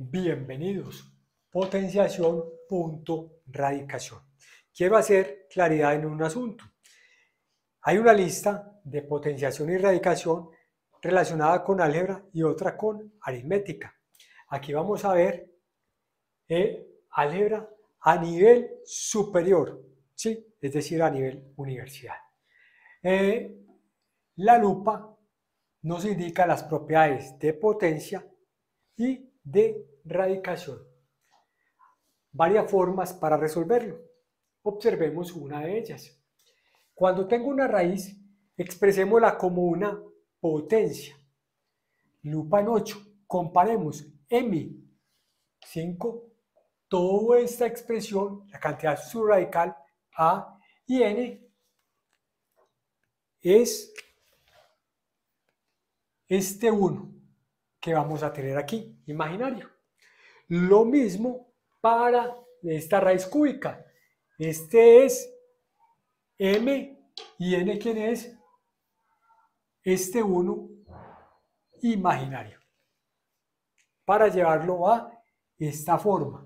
Bienvenidos. Potenciación, punto, radicación. Quiero hacer claridad en un asunto. Hay una lista de potenciación y radicación relacionada con álgebra y otra con aritmética. Aquí vamos a ver álgebra a nivel superior, ¿sí? Es decir, a nivel universidad. La lupa nos indica las propiedades de potencia y de radicación. Varias formas para resolverlo. Observemos una de ellas. Cuando tengo una raíz, expresémosla como una potencia. Lupa en 8. Comparemos m, 5, toda esta expresión, la cantidad subradical a y n es este 1 que vamos a tener aquí, imaginario. Lo mismo para esta raíz cúbica. Este es m y n, ¿quién es? Este 1 imaginario. Para llevarlo a esta forma.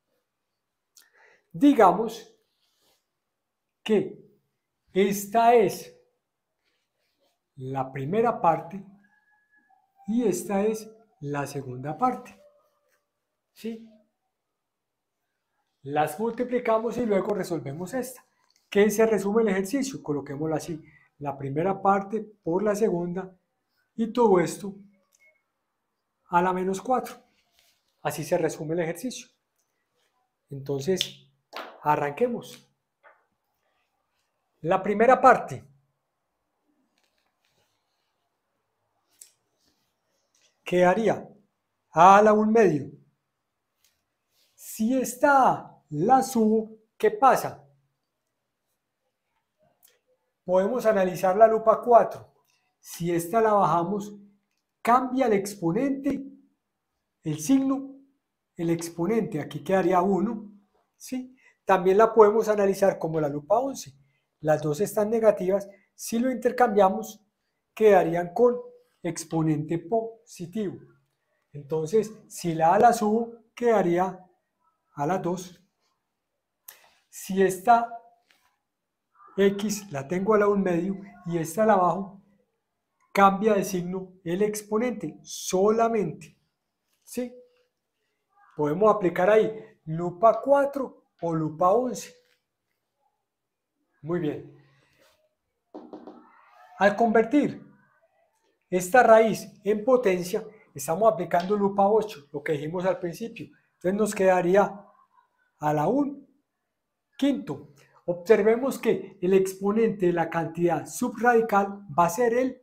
Digamos que esta es la primera parte y esta es la segunda parte. ¿Sí? Las multiplicamos y luego resolvemos esta. ¿Qué se resume el ejercicio? Coloquémoslo así. La primera parte por la segunda y todo esto a la menos 4. Así se resume el ejercicio. Entonces, arranquemos. La primera parte. Quedaría a la 1 medio. Si esta la subo, ¿qué pasa? Podemos analizar la lupa 4. Si esta la bajamos, cambia el exponente, el signo, el exponente. Aquí quedaría 1. ¿Sí? También la podemos analizar como la lupa 11. Las dos están negativas. Si lo intercambiamos, quedarían con exponente positivo. Entonces, si la a la subo, quedaría a la 2. Si esta x la tengo a la 1 medio y esta la bajo, cambia de signo el exponente solamente. ¿Sí? Podemos aplicar ahí lupa 4 o lupa 11. Muy bien. Al convertir esta raíz en potencia, estamos aplicando lupa 8, lo que dijimos al principio. Entonces nos quedaría a la 1 quinto. Observemos que el exponente de la cantidad subradical va a ser el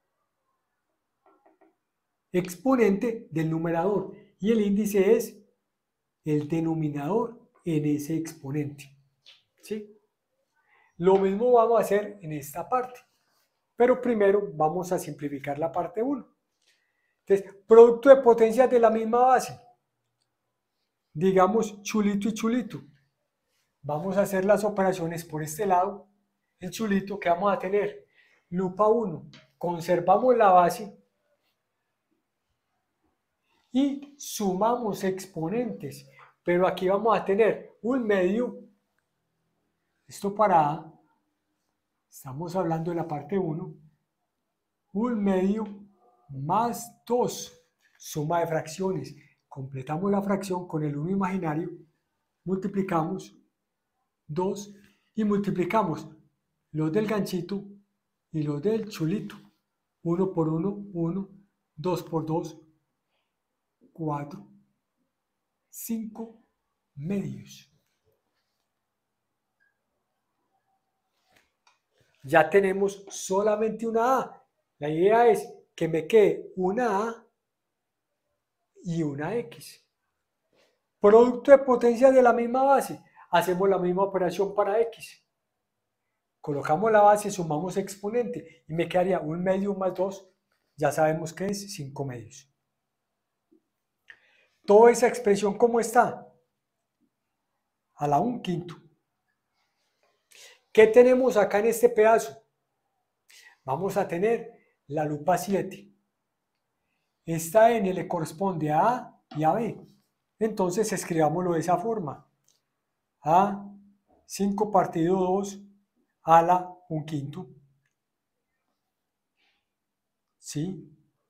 exponente del numerador y el índice es el denominador en ese exponente. ¿Sí? Lo mismo vamos a hacer en esta parte, pero primero vamos a simplificar la parte 1. Entonces, producto de potencias de la misma base. Digamos chulito y chulito. Vamos a hacer las operaciones por este lado. El chulito que vamos a tener, lupa 1, conservamos la base y sumamos exponentes, pero aquí vamos a tener un medio, esto para A, estamos hablando de la parte 1, un medio más 2, suma de fracciones, completamos la fracción con el 1 imaginario, multiplicamos 2 y multiplicamos los del ganchito y los del chulito, 1 por 1, 1, 2 por 2, 4, 5 medios. Ya tenemos solamente una A. La idea es que me quede una A y una X. Producto de potencia de la misma base. Hacemos la misma operación para X. Colocamos la base, sumamos exponente y me quedaría 1 medio más 2. Ya sabemos que es 5 medios. Toda esa expresión, ¿cómo está? A la 1 quinto. ¿Qué tenemos acá en este pedazo? Vamos a tener la lupa 7. Esta n le corresponde a A y a B. Entonces escribámoslo de esa forma. A 5 partido 2 a la 1/5. ¿Sí?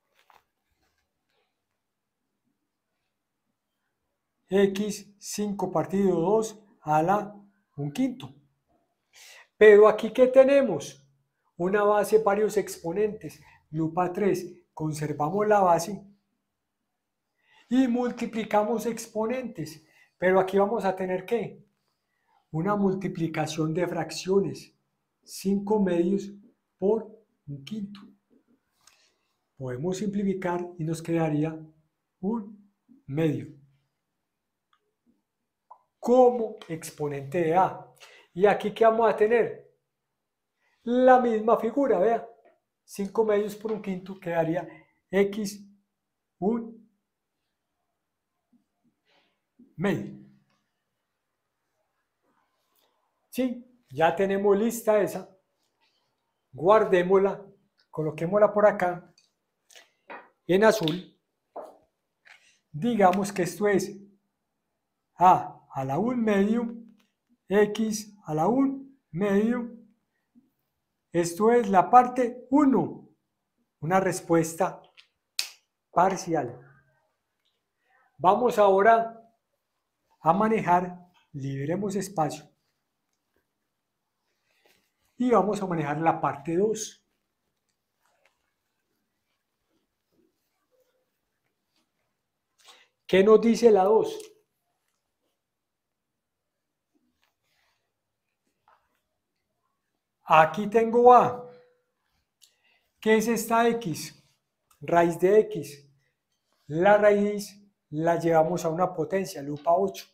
X 5 partido 2 a la 1/5. Pero aquí, ¿qué tenemos? Una base, varios exponentes. Lupa 3. Conservamos la base y multiplicamos exponentes. Pero aquí vamos a tener ¿qué? Una multiplicación de fracciones. 5 medios por 1/5. Podemos simplificar y nos quedaría 1 medio como exponente de A. ¿Y aquí qué vamos a tener? La misma figura, vea. 5 medios por 1/5 quedaría X 1 medio. Sí, ya tenemos lista esa. Guardémosla, coloquémosla por acá en azul. Digamos que esto es A a la 1 medio, X a la 1 medio. Esto es la parte 1, una respuesta parcial. Vamos ahora a manejar, liberemos espacio, y vamos a manejar la parte 2. ¿Qué nos dice la 2? Aquí tengo A. ¿Qué es esta X? Raíz de X. La raíz la llevamos a una potencia, lupa 8.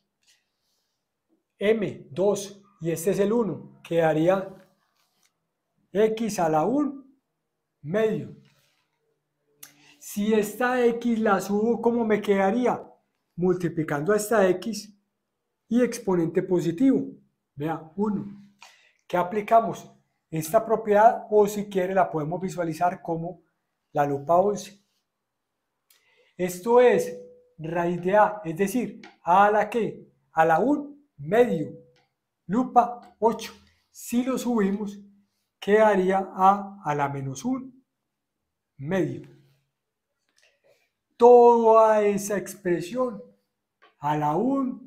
M, 2, y este es el 1. Quedaría X a la 1 medio. Si esta X la subo, ¿cómo me quedaría? Multiplicando a esta X y exponente positivo. Vea, 1. ¿Qué aplicamos? Esta propiedad, o si quiere la podemos visualizar como la lupa 11. Esto es raíz de A, es decir, A a la ¿qué? A la 1 medio, lupa 8. Si lo subimos, quedaría A la menos 1 medio. Toda esa expresión a la 1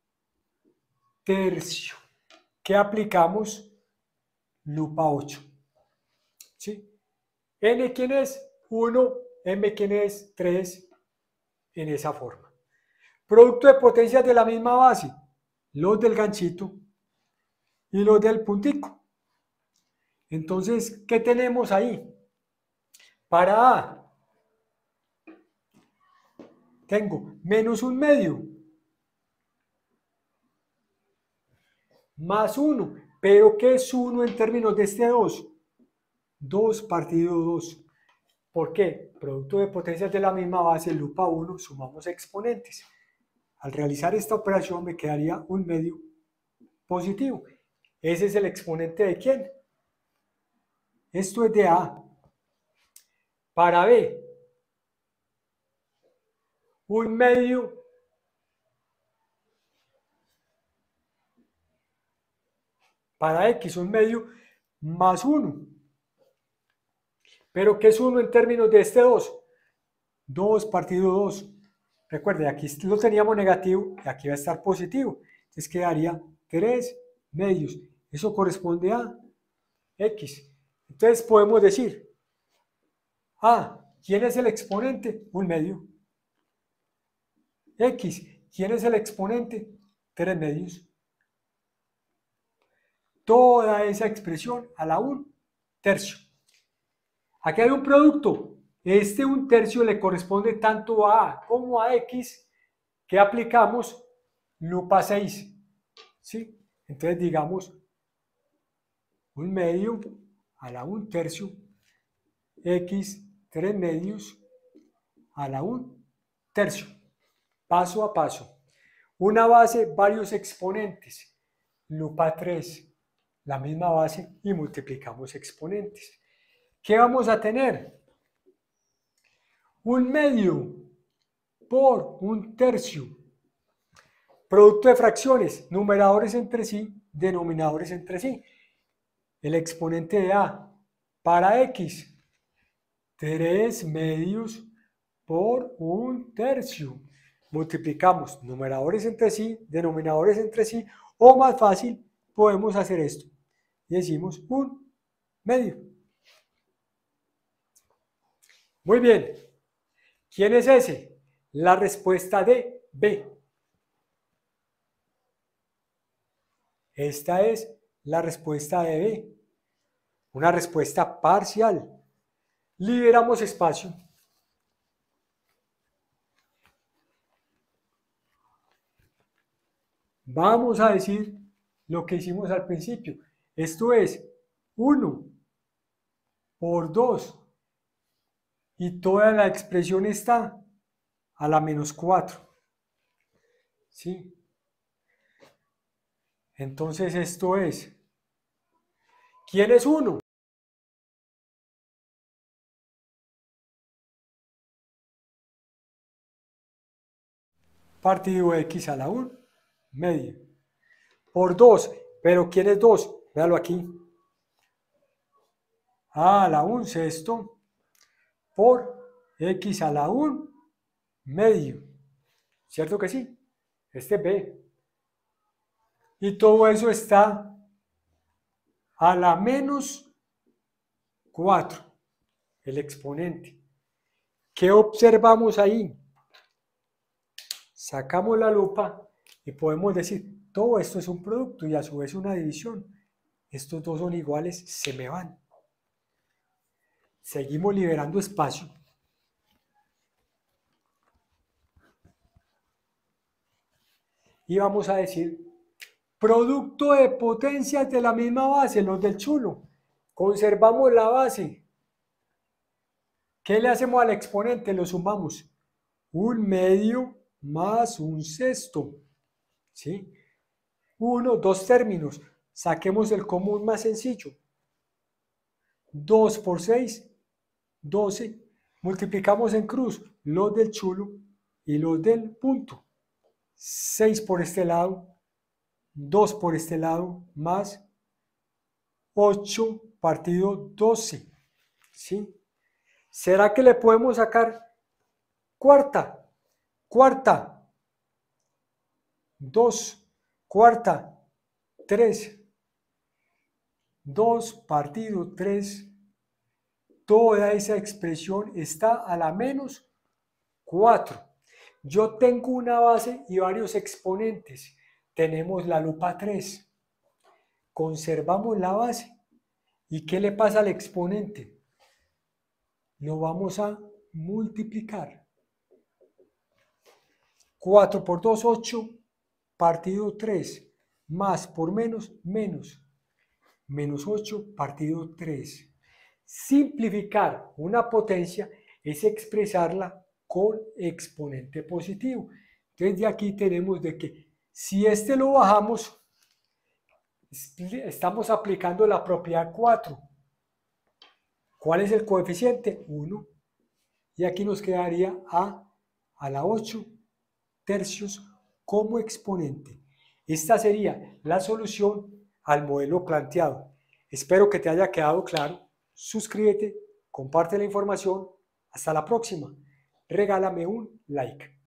tercio. ¿Qué aplicamos? Lupa 8. ¿Sí? N, ¿quién es? 1, M, ¿quién es? 3, en esa forma. Producto de potencias de la misma base, los del ganchito y los del puntico. Entonces, ¿qué tenemos ahí? Para A, tengo menos 1 medio, más 1. ¿Pero qué es 1 en términos de este 2? 2 partido 2. ¿Por qué? Producto de potencias de la misma base, lupa 1, sumamos exponentes. Al realizar esta operación me quedaría 1 medio positivo. Ese es el exponente de ¿quién? Esto es de A. Para B, 1 medio para X, 1 medio más 1. ¿Pero qué es 1 en términos de este 2? 2 partido 2. Recuerde, aquí lo teníamos negativo y aquí va a estar positivo. Entonces quedaría 3 medios. Eso corresponde a X. Entonces podemos decir, ¿quién es el exponente? 1 medio. X, ¿quién es el exponente? 3 medios. Toda esa expresión a la 1 tercio. Aquí hay un producto. Este 1 tercio le corresponde tanto a A como a X, que aplicamos lupa 6. ¿Sí? Entonces digamos 1 medio a la 1 tercio, X 3 medios a la 1 tercio. Paso a paso. Una base, varios exponentes. Lupa 3, la misma base y multiplicamos exponentes. ¿Qué vamos a tener? 1 medio por 1 tercio Producto de fracciones, numeradores entre sí, denominadores entre sí. El exponente de A para X, 3 medios por 1/3. Multiplicamos numeradores entre sí, denominadores entre sí, o más fácil, podemos hacer esto. Y decimos 1/2. Muy bien. ¿Quién es ese? La respuesta de B. Esta es la respuesta de B. Una respuesta parcial. Liberamos espacio. Vamos a decir lo que hicimos al principio. Esto es 1 por 2. Y toda la expresión está a la menos 4. ¿Sí? Entonces esto es. ¿Quién es 1? Partido X a la 1 medio. Por 2. ¿Pero quién es 2? Véalo aquí. A la 1/6 por X a la 1 medio. ¿Cierto que sí? Este es B. Y todo eso está a la menos 4. El exponente. ¿Qué observamos ahí? Sacamos la lupa y podemos decir, todo esto es un producto y a su vez una división. Estos dos son iguales, se me van. Seguimos liberando espacio. Y vamos a decir, producto de potencias de la misma base, los del chulo. Conservamos la base. ¿Qué le hacemos al exponente? Lo sumamos. 1 medio más 1/6. ¿Sí? 1, 2 términos. Saquemos el común más sencillo. 2 por 6, 12. Multiplicamos en cruz los del chulo y los del punto. 6 por este lado, 2 por este lado, más 8 partido 12. ¿Sí? ¿Será que le podemos sacar cuarta? Cuarta, 2, cuarta, 3. 2 partido 3. Toda esa expresión está a la menos 4. Yo tengo una base y varios exponentes. Tenemos la lupa 3. Conservamos la base. ¿Y qué le pasa al exponente? Lo vamos a multiplicar. 4 por 2, 8, partido 3, más por menos, menos. Menos 8 partido 3. Simplificar una potencia es expresarla con exponente positivo. Entonces de aquí tenemos de que si este lo bajamos, estamos aplicando la propiedad 4. ¿Cuál es el coeficiente? 1. Y aquí nos quedaría a la 8/3 como exponente. Esta sería la solución al modelo planteado. Espero que te haya quedado claro. Suscríbete, comparte la información. Hasta la próxima. Regálame un like.